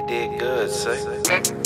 You did good, son.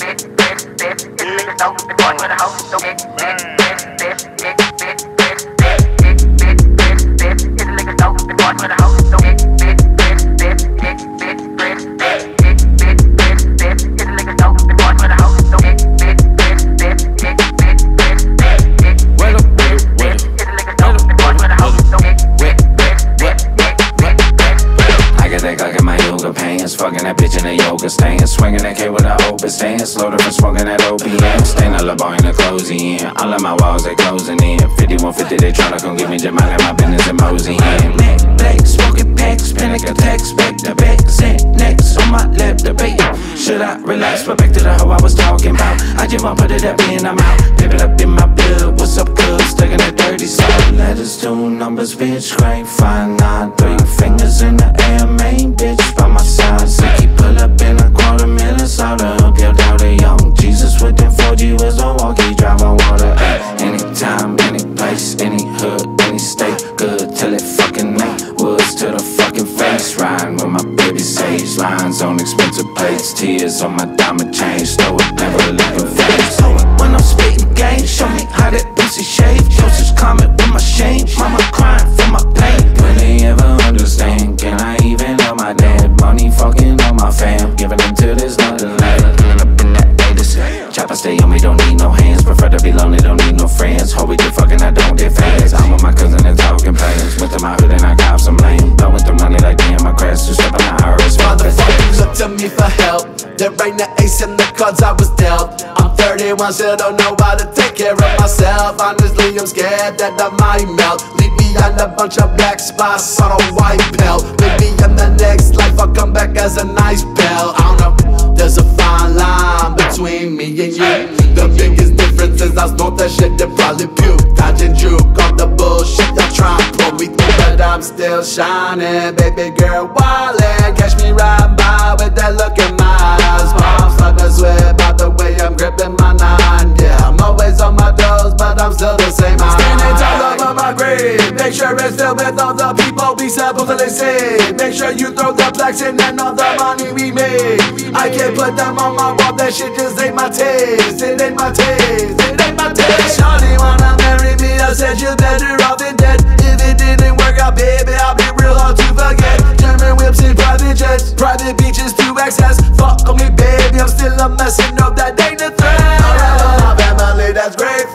Fucking that bitch in the yoga stand, swinging that K with a open stand, slow from smoking that OPM, staying a little in the closing in. All of my walls they closing in. 5150 they tryna come get me Jamal and my business and mosey in. Neck black, smoking packs, panic attacks, back to back, sent next on my lap debate. Should I relax? But back to the hoe I was talking about. I just want put it up in, I'm out. Pip it up in my blood. What's up, cuz? Stuck in that dirty salt. Letters, 2 numbers, bitch, great, 5, 9, 3 fingers in the air, main bitch by my side. Sicky pull up in a $250,000 soda, built out a young Jesus with them 4G was a walkie, drive on water. Anytime, any place, any hood, any state, good till it fucking ain't. Woods to the fucking face, riding with my baby sage, lines on expensive plates, tears on my diamond chain, stow it, never looking face. So when I'm spitting game, show me how that pussy shave. Closest comment with my shame, mama crying for my pain. Will they ever understand? Can I even know my dad? Money fucking on my fam, giving them till there's nothing left. Pulling up in that latest chopper, stay on me, don't need no hands. Prefer to be lonely, don't need no friends. Hope we get fucking, I don't get fast. I'm with my cousin and talking plans. Went to my hood and I got some lame. Blowing through money like damn, my crash to step on the IRS. Motherfuckers look to me for help. There ain't the ace in the cards I was dealt. I'm 31, still don't know how to take care of myself. Honestly, I'm scared that I might melt. Leave behind a bunch of black spots on a white belt. Maybe in the next life I'll come back as a nice pal. I don't know, there's a fine line between me and you. The biggest difference is I snort that shit that probably puke. Dodge and juke all the bullshit y'all try and pull me through, but I'm still shining. Baby girl wildin', catch me riding by with that look in my eyes. Mom starting to swear about the way I'm gripping my 9. Yeah, I'm always on my toes, but I'm still the same. Standing tall over my grave, make sure it's filled with all the people we supposedly save. Make sure you throw the blacks in and all the money we made. I can't put them on my wall, that shit just ain't my taste. It ain't my taste, it ain't my taste. Shawty wanna marry me, I said you're better off than dead. If it didn't work out, baby, I'll be real hard to forget. German whips and private jets, private beaches to access. Fuck on me, baby, I'm still a mess, and know that ain't a threat. My family, that's great,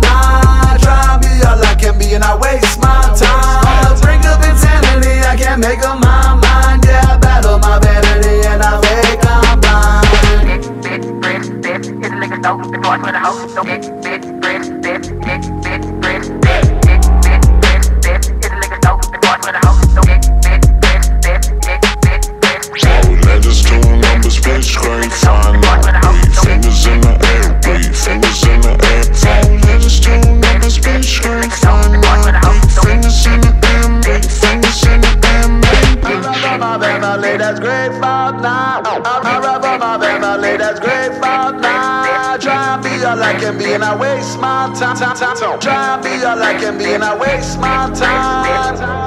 5'9". Try and be all I can be and I waste my time. On the brink of insanity, I can't make up my mind. Yeah, I battle my vanity and I fake I'm blind. Hit a liquor store, the boys with a hoe. So hit a liquor store, the boys with a hoe. So letters, 2 numbers, bitch, great, 5, 9, 3 fingers in the air, 3 fingers in the air. 4 letters, 2 numbers, bitch, great, 5, 9, 3 fingers in the air, 3 fingers in the air. I rub on my family, that's great, 5'9". I rub on my family, that's great, 5'9". Try and be all I can be and I waste my time. Try and be all I can be and I waste my time.